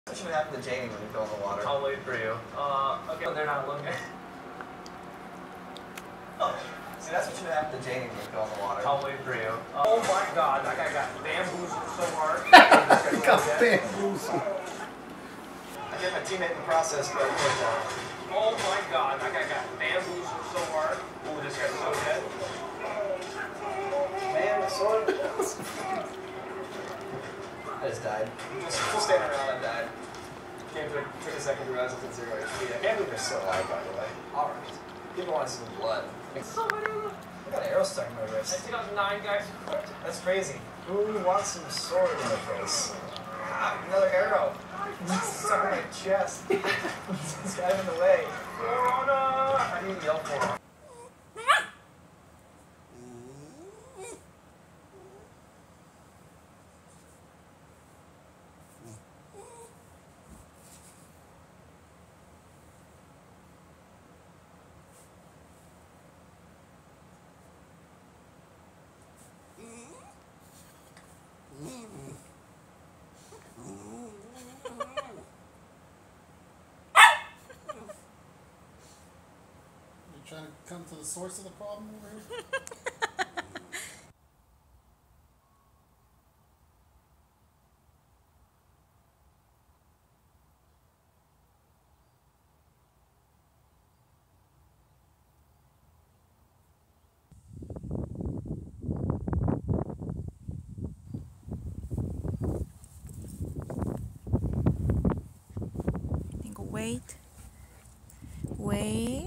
What should happen to Jamie when you go in the water? I'll wait for you. Okay, they're not looking. Oh, see, that's what should happen to Jamie when you go in the water. I'll wait for you. Oh my god, that guy got bamboozled so hard. He got bamboozled. I get my teammate in the process, but oh my god, that guy got bamboozled so hard. Ooh, this guy's so dead. Man, my sword. I just died. Just standing around and died. Took a second to realize it's 0 HP. I can't believe they're so high, by the way. Alright. People want to see the blood. So many of them. I got an arrow stuck in my I wrist. think I was 9 guys. That's crazy. Who wants some sword in the face? Ah, another arrow. It's stuck in my chest. This guy's in the way. Oh no! I need to yell for him. Trying to come to the source of the problem over here? Dingo, wait. Wait.